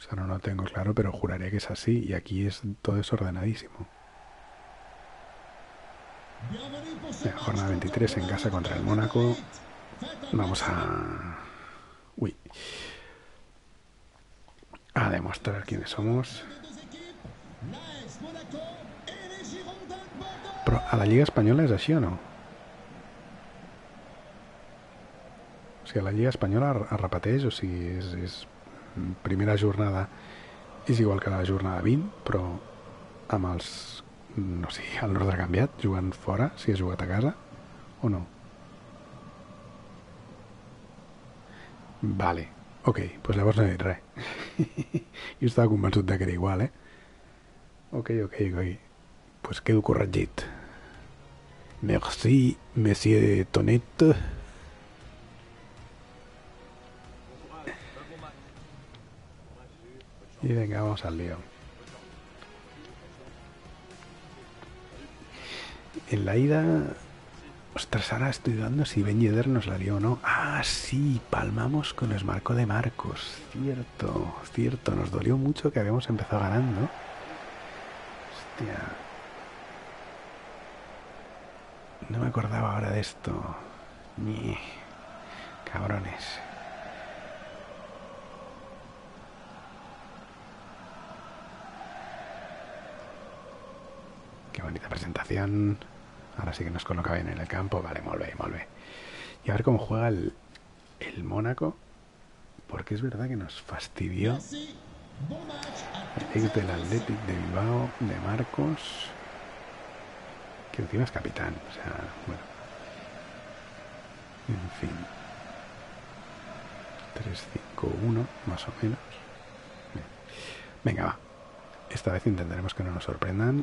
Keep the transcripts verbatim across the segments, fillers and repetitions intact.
sea, no lo tengo claro, pero juraría que es así. Y aquí es todo desordenadísimo. Venga, jornada veintitrés en casa contra el Mónaco. Vamos a... Uy. A demostrar quiénes somos. Però a la Lliga Espanyola és així o no? O sigui, a la Lliga Espanyola es repeteix, o sigui, és, és primera jornada és igual que la jornada vint, però amb els... no sé, el l'ordre canviat, jugant fora, si has jugat a casa, o no? Vale, ok, doncs pues llavors no he dit res. Jo estava convençut de que era igual, eh? Ok, ok, ok. Pues quedo corregit. Merci, monsieur Tonet. Y venga, vamos al lío. En la ida... Ostras, ahora estoy dudando si Ben Yedder nos la lió o no. Ah, sí, palmamos con los Marco de Marcos. Cierto, cierto. Nos dolió mucho que habíamos empezado ganando. Hostia. No me acordaba ahora de esto. Ni... cabrones. Qué bonita presentación. Ahora sí que nos coloca bien en el campo. Vale, molt bé, molt bé. Y a ver cómo juega el, el Mónaco. Porque es verdad que nos fastidió el ex del Athletic de Bilbao, de Marcos, que encima es capitán. O sea, bueno. En fin. tres cinco uno, más o menos. Bien. Venga, va. Esta vez intentaremos que no nos sorprendan.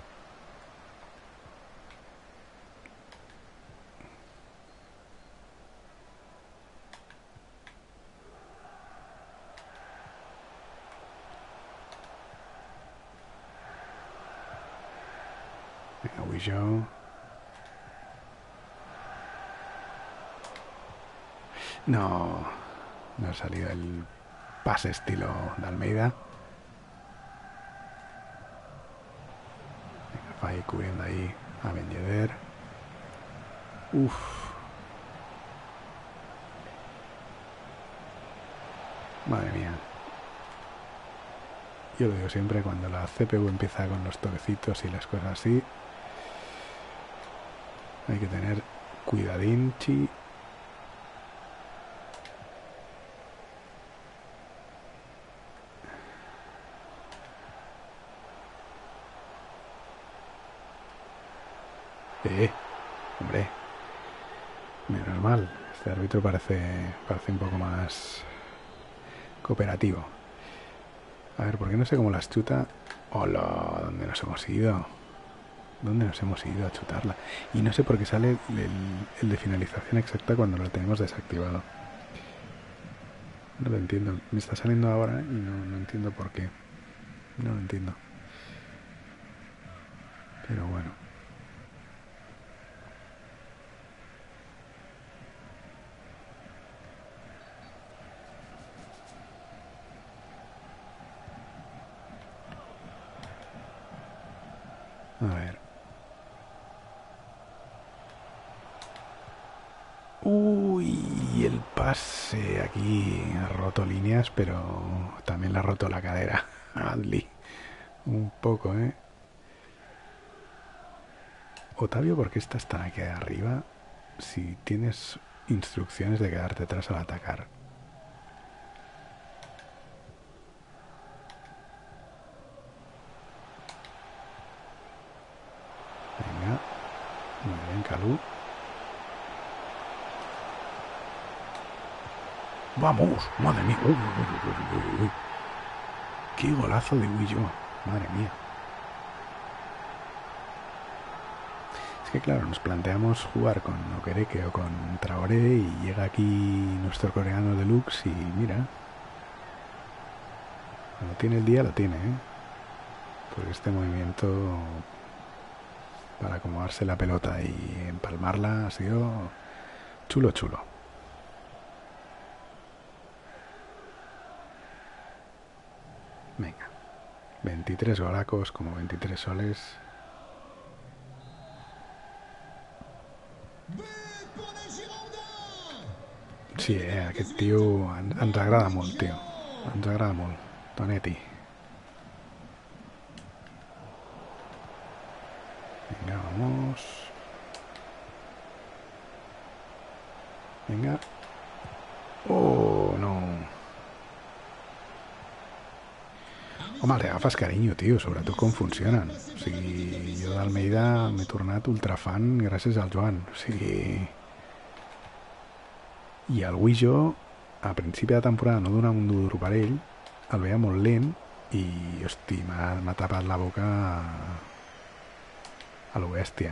Venga, Wisho. No, no ha salido el pase estilo de Almeida. Venga, Fai cubriendo ahí a Ben Yedder. Uf. Madre mía. Yo lo digo siempre, cuando la C P U empieza con los toquecitos y las cosas así, hay que tener cuidadinchi. Eh, hombre, menos mal. Este árbitro parece, parece un poco más cooperativo. A ver, ¿por qué no sé cómo las chuta? Hola, ¿dónde nos hemos ido? ¿Dónde nos hemos ido a chutarla? Y no sé por qué sale el, el de finalización exacta cuando lo tenemos desactivado. No lo entiendo. Me está saliendo ahora y no, no entiendo por qué. No lo entiendo. Pero bueno. A ver. Uy, el pase aquí ha roto líneas, pero también le ha roto la cadera. Adli. Un poco, ¿eh? Otavio, ¿por qué estás tan aquí arriba si tienes instrucciones de quedarte atrás al atacar? Venga. Muy bien, Calú. ¡Vamos! ¡Madre mía! Uy, uy, uy, uy, uy. ¡Qué golazo de Willo! ¡Madre mía! Es que claro, nos planteamos jugar con Okereke o con Traoré y llega aquí nuestro coreano deluxe y mira, cuando tiene el día lo tiene, ¿eh? Porque este movimiento para acomodarse la pelota y empalmarla ha sido chulo chulo. Venga. veintitrés golacos como veintitrés soles. Sí, eh, aquest tio en, ens agrada molt, tio. Ens agrada molt. Tonetti. Venga, vamos. Venga. Oh, no. Home, li agafes carinyo, tio, sobretot com funcionen. O sigui, jo d'Almeida m'he tornat ultrafan gràcies al Joan. O sigui... I el Wijo, a principi de temporada, no donava un duro per ell, el veia molt lent i, hosti, m'ha tapat la boca a, a lo bèstia.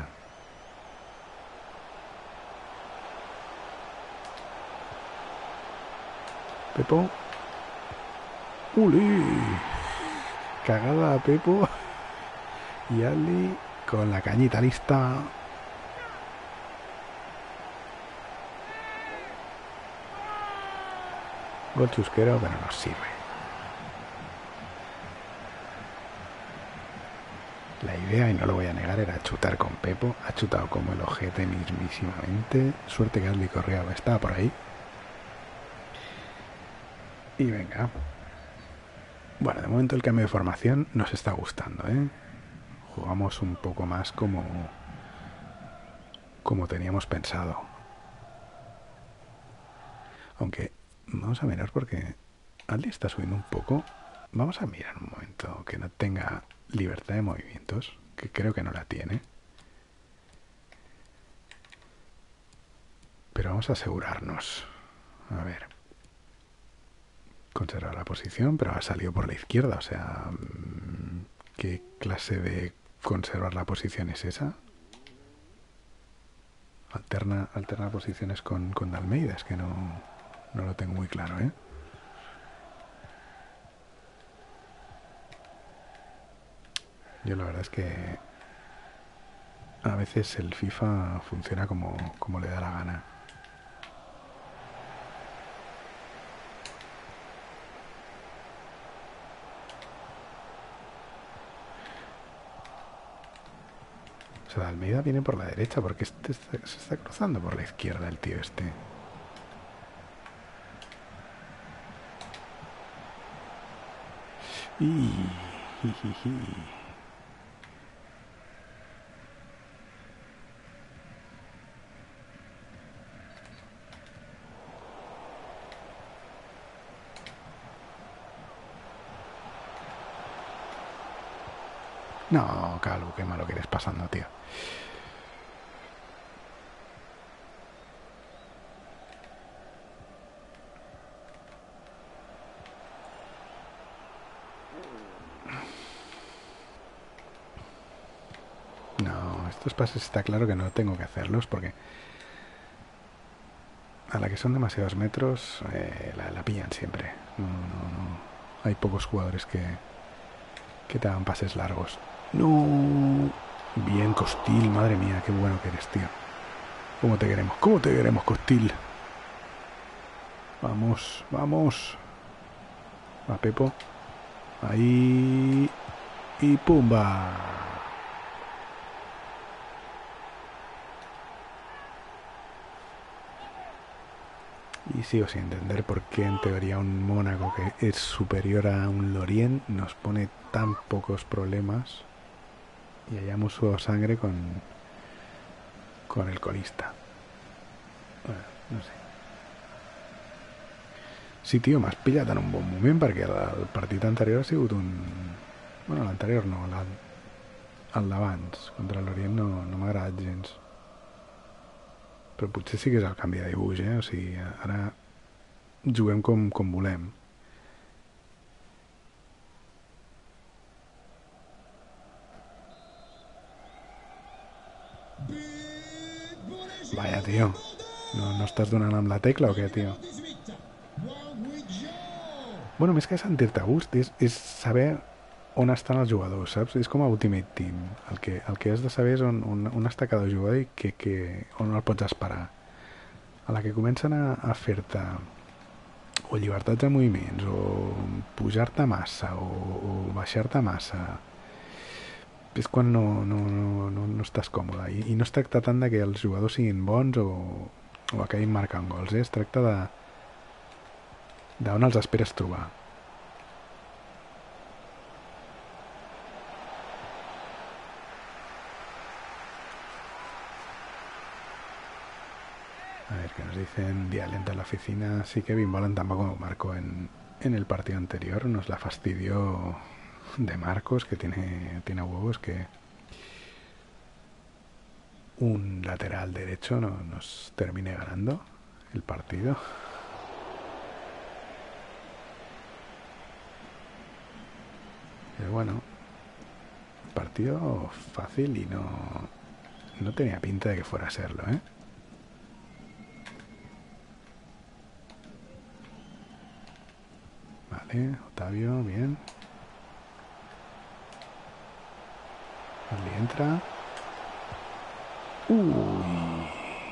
Pepo. ¡Uli! Cagada a Pepo. Y Ali con la cañita lista. Gol chusquero, pero no sirve. La idea, y no lo voy a negar, era chutar con Pepo. Ha chutado como el ojete mismísimamente. Suerte que Aldi Correa estaba por ahí. Y venga. Bueno, de momento el cambio de formación nos está gustando, ¿eh? Jugamos un poco más como, como teníamos pensado. Aunque vamos a mirar porque Aldi está subiendo un poco. Vamos a mirar un momento que no tenga libertad de movimientos, que creo que no la tiene. Pero vamos a asegurarnos. A ver. Conservar la posición, pero ha salido por la izquierda. O sea, ¿qué clase de conservar la posición es esa? Alterna, alterna posiciones con, con Almeida. Es que no, no lo tengo muy claro, ¿eh? Yo la verdad es que a veces el FIFA funciona como, como le da la gana. O sea, Almeida viene por la derecha porque este está, se está cruzando por la izquierda el tío este. Y... No, Calu, qué malo que eres pasando, tío. No, estos pases está claro que no tengo que hacerlos porque a la que son demasiados metros eh, la, la pillan siempre. No, no, no. Hay pocos jugadores que, que te hagan pases largos. No. Bien, Costil, madre mía, qué bueno que eres, tío. ¿Cómo te queremos? ¿Cómo te queremos, Costil? Vamos, vamos. Va Pepo. Ahí. Y pumba. Y sigo sin entender por qué en teoría un Mónaco que es superior a un Lorient nos pone tan pocos problemas y hayamos sudado sangre con, con el colista. Bueno, no sé. Sí, tio, m'has pillat en un bon moment perquè el, el partit anterior ha sigut un... Bueno, l'anterior no, la, el d'abans, contra l'Orient no, no m'ha agradat gens. Però potser sí que és el canvi de dibuix, eh? O sigui, ara juguem com, com volem. Vaya, tio. No, no estàs donant amb la tecla o què, tio? Bueno, més que sentir-te a gust, és, és saber on estan els jugadors, saps? És com a Ultimate Team. El que, el que has de saber és on, on, on està cada jugador i que, que, on el pots esperar. A la que comencen a, a fer-te o llibertats de moviments, o pujar-te massa, o, o baixar-te massa, és quan no, no, no, no, no estàs còmode. I, I no es tracta tant de que els jugadors siguin bons o, o acabin marcant gols, eh? Es tracta de d'on els esperes trobar. A ver, ¿qué nos dicen? Día lenta en la oficina. Sí, Kevin Volland tampoco marcó en, en el partido anterior. Nos la fastidió de Marcos, que tiene, tiene huevos, que un lateral derecho no, nos termine ganando el partido. Pero bueno, partido fácil y no, no tenía pinta de que fuera a serlo, ¿eh? Vale, Otavio, bien. Bradley entra. Uy.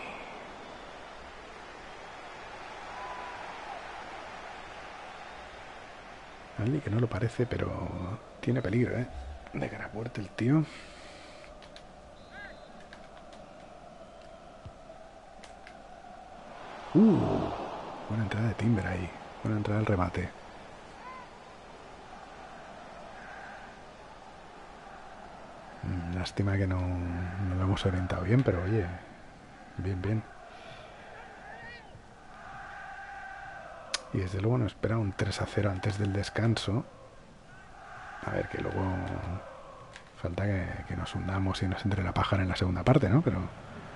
Bradley que no lo parece, pero tiene peligro, ¿eh? De cara a puerta el tío. Uh, buena entrada de Timber ahí. Buena entrada al remate. Lástima que no, no lo hemos orientado bien, pero oye, bien, bien. Y desde luego nos espera un tres a cero antes del descanso. A ver, que luego falta que, que nos hundamos y nos entre la pájara en la segunda parte, ¿no? Pero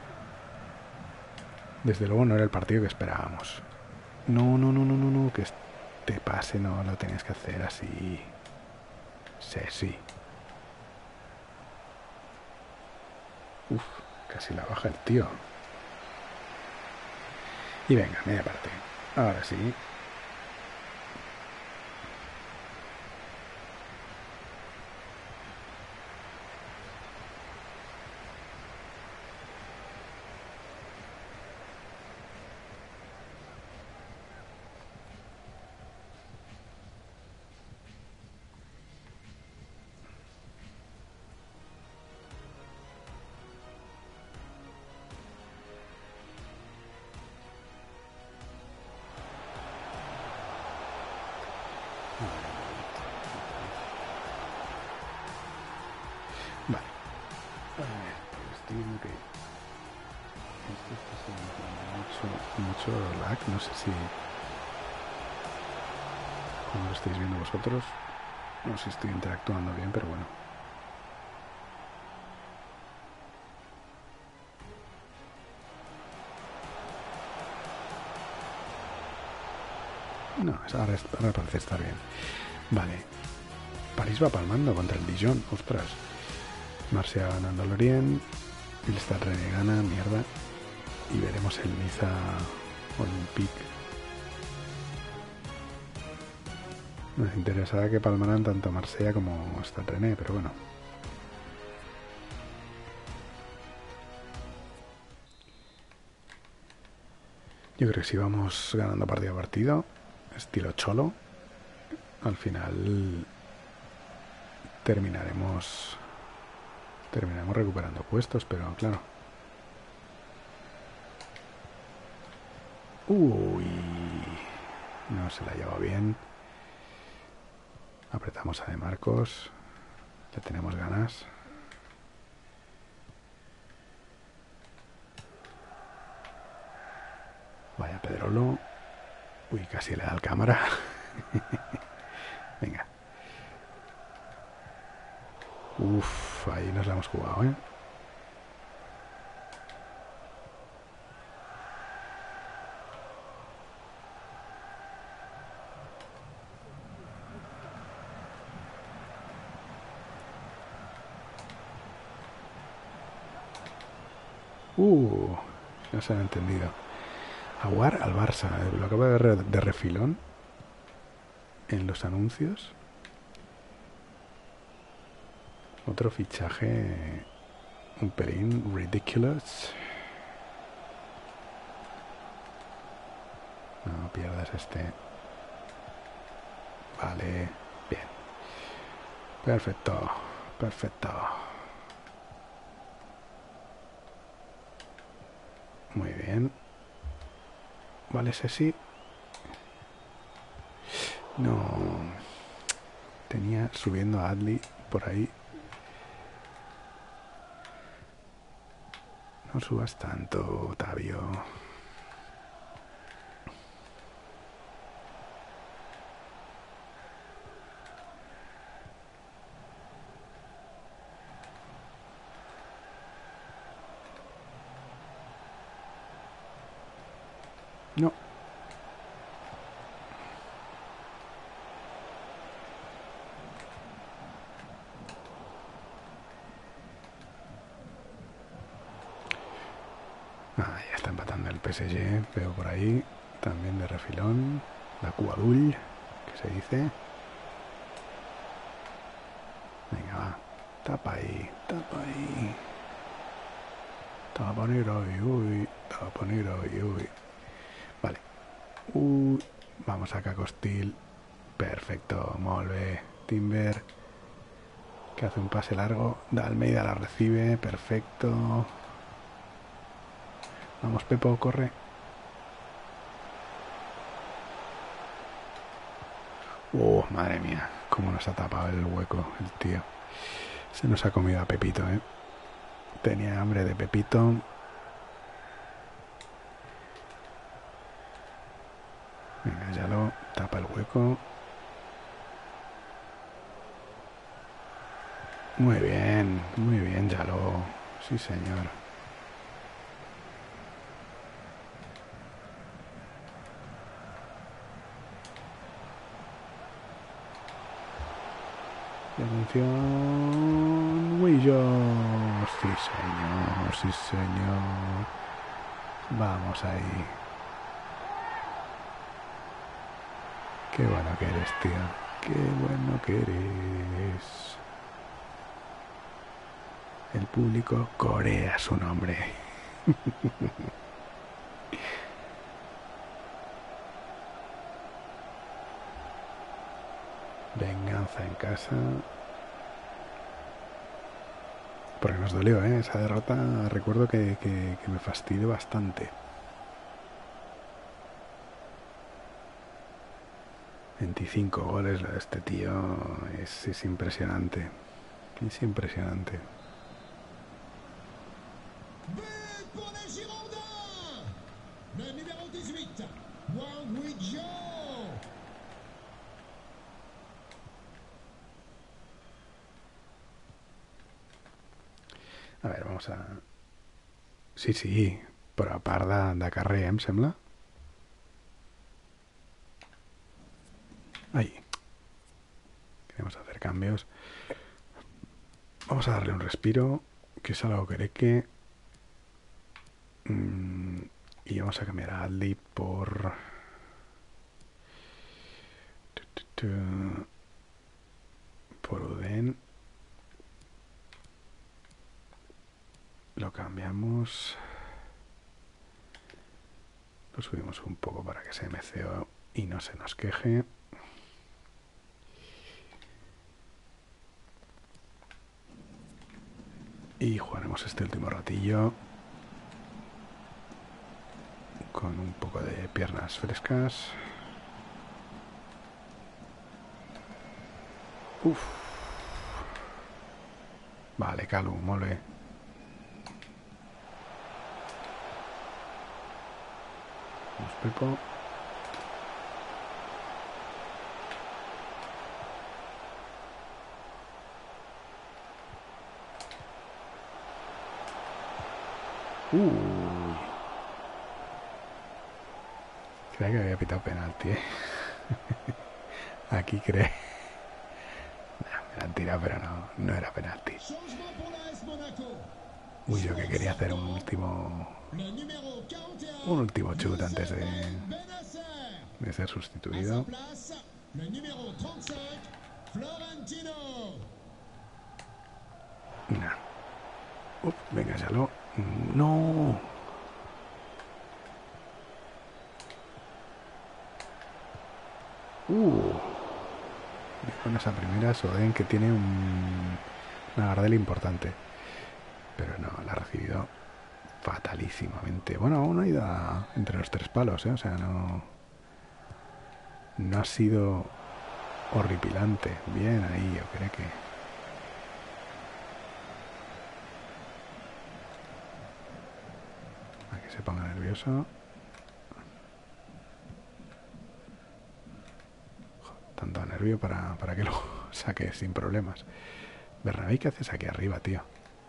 desde luego no era el partido que esperábamos. No, no, no, no, no, no, que este pase no lo tenías que hacer así. Sí, sí. Uf, casi la baja el tío. Y venga, media parte. Ahora sí. Vale. Estoy viendo que esto está siendo mucho, mucho lag. No sé si cómo lo estáis viendo vosotros. No sé si estoy interactuando bien, pero bueno. No, ahora, ahora parece estar bien. Vale. París va palmando contra el Dijon. Ostras. Marsella ganando Lorient. El Stade Rennais gana. Mierda. Y veremos el Niza Olympique. Nos interesará que palmaran tanto Marsella como Stade Rennais, pero bueno. Yo creo que si vamos ganando partido a partido, estilo cholo, al final terminaremos terminaremos recuperando puestos, pero claro. Uy, no se la lleva bien. Apretamos a De Marcos, le tenemos ganas. Vaya Pedrolo. Uy, casi le da el cámara. Venga. Uf, ahí nos la hemos jugado, ¿eh? Uh, no se han entendido. Aguar al Barça. Lo acabo de ver de refilón en los anuncios. Otro fichaje un pelín ridiculous. No pierdas este. Vale, bien. Perfecto, perfecto. Muy bien. Vale, ese sí. No. Tenía subiendo a Adli por ahí. No subas tanto, Otavio. No. Ah, ya está empatando el P S G. Veo por ahí. También de refilón. La Cuadul, que se dice. Venga, va. Tapa ahí. Tapa ahí. Tapanero y uy. Tapanero y uy. Vale. Uy. Vamos a Cacostil. Perfecto. Molt bé. Timber. Que hace un pase largo. Da Almeida la recibe. Perfecto. Vamos, Pepo, corre. Oh, madre mía. Cómo nos ha tapado el hueco el tío. Se nos ha comido a Pepito, eh. Tenía hambre de Pepito. Venga, ya lo tapa el hueco. Muy bien, muy bien, ya lo. Sí, señor. Y atención. Willo. Sí, señor, sí, señor. Vamos ahí. Qué bueno que eres, tío. Qué bueno que eres. El público corea su nombre. Venganza en casa. Porque nos dolió, ¿eh? Esa derrota recuerdo que, que, que me fastidió bastante. veinticinco goles lo de este tío es, es impresionante. Es impresionante. A ver, vamos a... Sí, sí, però a part de, de carrer, em sembla. Ahí. Queremos hacer cambios. Vamos a darle un respiro, que es algo que que... Mm, y vamos a cambiar a Adli por... Por Uden. Lo cambiamos. Lo subimos un poco para que se M C O y no se nos queje. Y jugaremos este último ratillo con un poco de piernas frescas. Uf. Vale, Calu, mole. Vamos, Pepo. Uy. Creía que había pitado penalti, ¿eh? Aquí cree. Nah, me la han tirado, pero no, no era penalti. Uy, yo que quería hacer un último... Un último chut antes de... De ser sustituido. Nah. Uf, venga, ya lo... ¡No! Uh. buenas a primeras. Oden, que tiene un, una Gardel importante. Pero no, la ha recibido fatalísimamente. Bueno, aún ha ido a, entre los tres palos, ¿eh? O sea, no... No ha sido horripilante. Bien ahí, yo creo que... A que se ponga nervioso. Tanto nervio para, para que lo saque sin problemas. Bernabé, ¿qué haces aquí arriba, tío?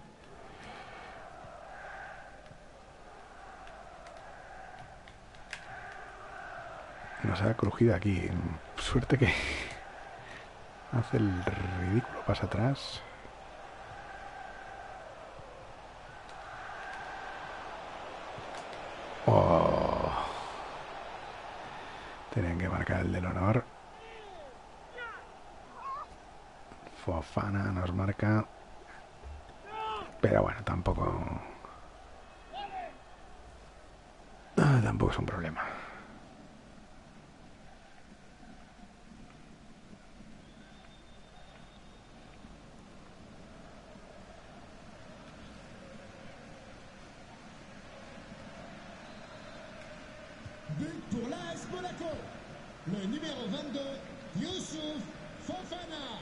Nos ha crujido aquí. Suerte que hace el ridículo, pasa atrás. Oh. Tenían que marcar el del honor. Fofana nos marca. Pero bueno, tampoco... Ah, tampoco es un problema. But pour l'A S Monaco, le numéro vingt-deux, Youssouf Fofana.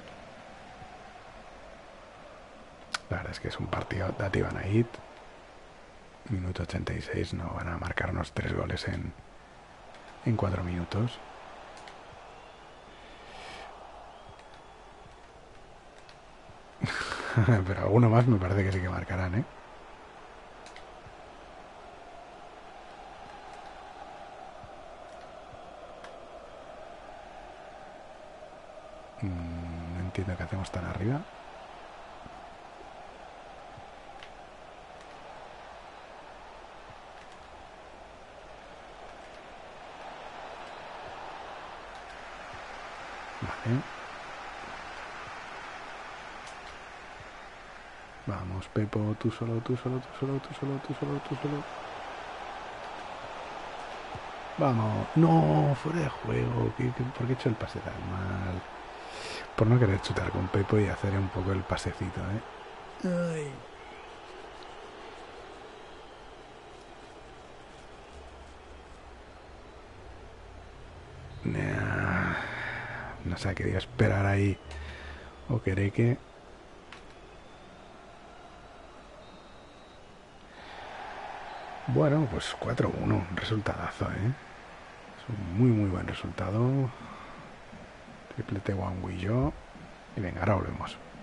La verdad es que es un partido de Atibanait. Minuto ochenta y seis, no van a marcarnos tres goles en, en cuatro minutos. Pero alguno más me parece que sí que marcarán, ¿eh? Mm, no entiendo qué hacemos tan arriba. Vale. Vamos, Pepo, tú solo, tú solo, tú solo, tú solo, tú solo, tú solo. Vamos. No, fuera de juego. ¿Qué, qué, ¿Por qué he hecho el pase tan mal? Por no querer chutar con Pepo y hacer un poco el pasecito, ¿eh? Ay. Nah. No sé, quería esperar ahí. O querer que... Bueno, pues cuatro uno, un resultadazo, ¿eh? Es un muy muy buen resultado. Triplete Juan y yo. Y venga, ahora volvemos.